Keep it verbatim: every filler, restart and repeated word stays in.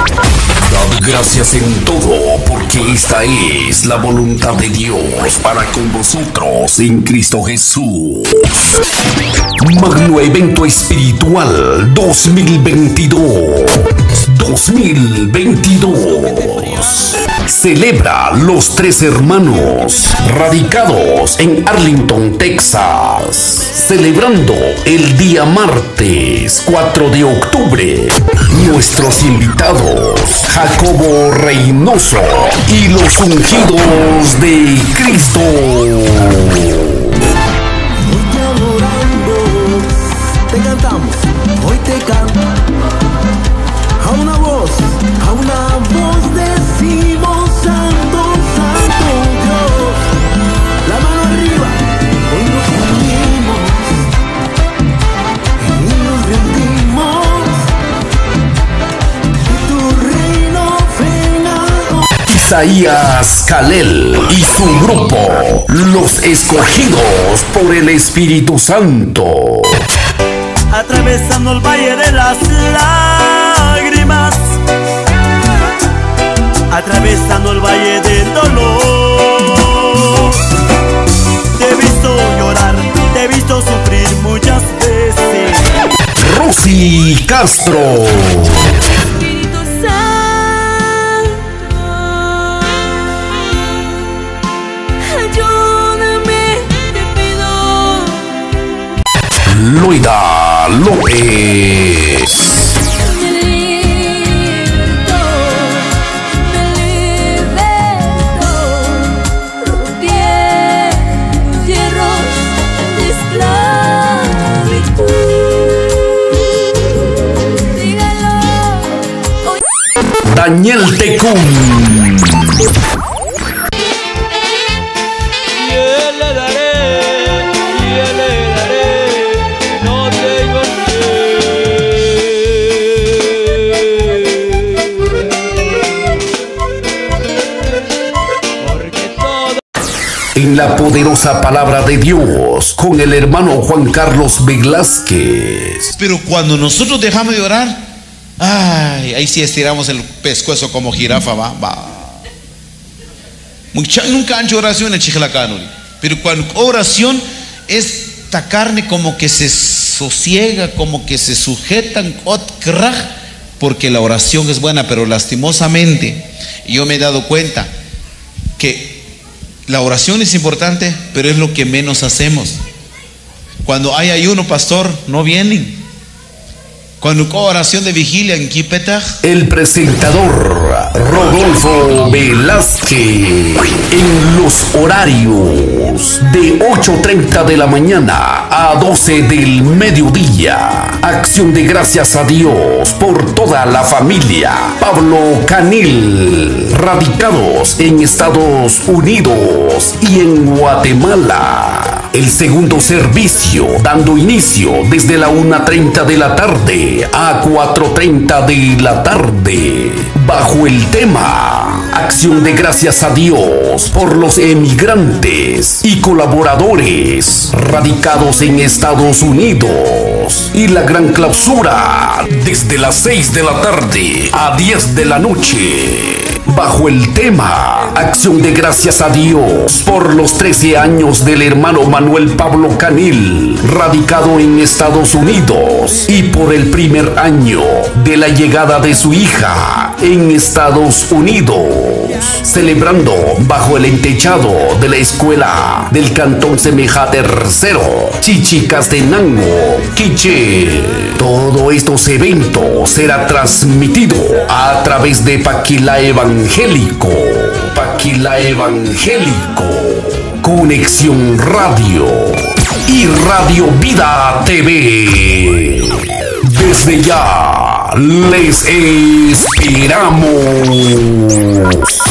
Dad gracias en todo, porque esta es la voluntad de Dios para con vosotros en Cristo Jesús. Magno Evento Espiritual dos mil veintidós. dos mil veintidós. Celebra los tres hermanos radicados en Arlington, Texas, celebrando el día martes cuatro de octubre. Nuestros invitados, Jacobo Reynoso y los ungidos de Cristo. Hoy te adorando, te cantamos, hoy te canto. A una voz, a una voz decimos santo, santo Dios. La mano arriba, hoy nos unimos y nos rendimos. Y tu reino venga. Isaías Calel y su grupo, los escogidos por el Espíritu Santo. Atravesando el valle de las lágrimas, atravesando el valle del dolor. Te he visto llorar, te he visto sufrir muchas veces. Rosy Castro. Espíritu Santo, ayúdame, te pido. Loida López. Me liberto, me liberto, rompí los hierros de esclavitud. Dígalo hoy. Daniel Tecún. En la poderosa palabra de Dios con el hermano Juan Carlos Velázquez. Pero cuando nosotros dejamos de orar, ay, ahí sí estiramos el pescuezo como jirafa, va, va. Mucha, nunca han hecho oración en Chiclacano, pero cuando oración es esta carne como que se sosiega, como que se sujetan, porque la oración es buena, pero lastimosamente yo me he dado cuenta que la oración es importante, pero es lo que menos hacemos. Cuando hay ayuno, pastor, no vienen. Cuando hay oración de vigilia en Kipetag, el presentador Rodolfo Velázquez en los horarios de ocho treinta de la mañana a doce del mediodía. Acción de gracias a Dios por toda la familia Pablo Canil, radicados en Estados Unidos y en Guatemala. El segundo servicio dando inicio desde la una treinta de la tarde a cuatro treinta de la tarde, bajo el tema Acción de gracias a Dios por los emigrantes y colaboradores radicados en Estados Unidos, y la gran clausura desde las seis de la tarde a diez de la noche, bajo el tema Acción de gracias a Dios por los trece años del hermano Manuel Pablo Canil, radicado en Estados Unidos, y por el primer año de la llegada de su hija en Estados Unidos, celebrando bajo el entechado de la escuela del Cantón Semeja Tercero, Chichicastenango, Quiché. Todo estos eventos será transmitido a través de Paquila Evangélico, Paquila Evangélico, Conexión Radio y Radio Vida T V. Desde ya les esperamos.